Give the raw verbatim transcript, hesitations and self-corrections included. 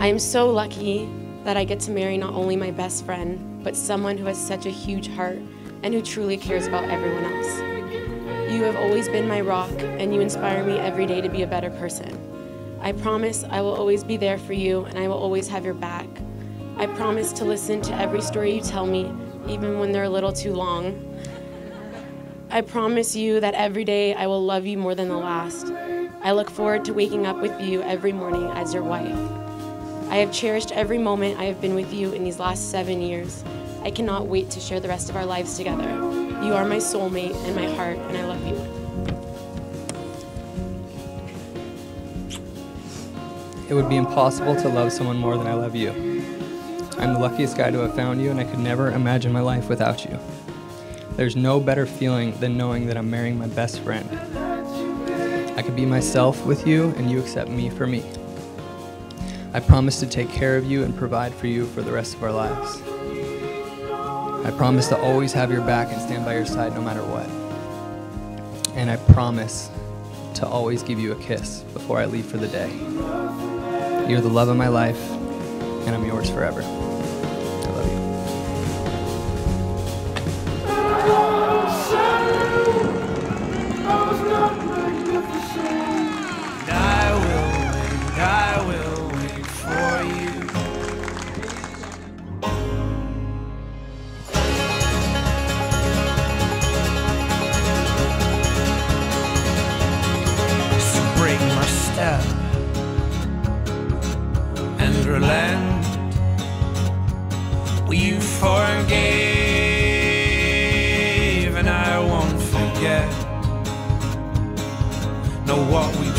I am so lucky that I get to marry not only my best friend, but someone who has such a huge heart and who truly cares about everyone else. You have always been my rock, and you inspire me every day to be a better person. I promise I will always be there for you, and I will always have your back. I promise to listen to every story you tell me, even when they're a little too long. I promise you that every day I will love you more than the last. I look forward to waking up with you every morning as your wife. I have cherished every moment I have been with you in these last seven years. I cannot wait to share the rest of our lives together. You are my soulmate and my heart, and I love you. It would be impossible to love someone more than I love you. I'm the luckiest guy to have found you, and I could never imagine my life without you. There's no better feeling than knowing that I'm marrying my best friend. I could be myself with you, and you accept me for me. I promise to take care of you and provide for you for the rest of our lives. I promise to always have your back and stand by your side no matter what. And I promise to always give you a kiss before I leave for the day. You're the love of my life, and I'm yours forever. I love you. And I will wait, I will wait for you. So break my step and relent. You forgave, and I won't forget. Know what we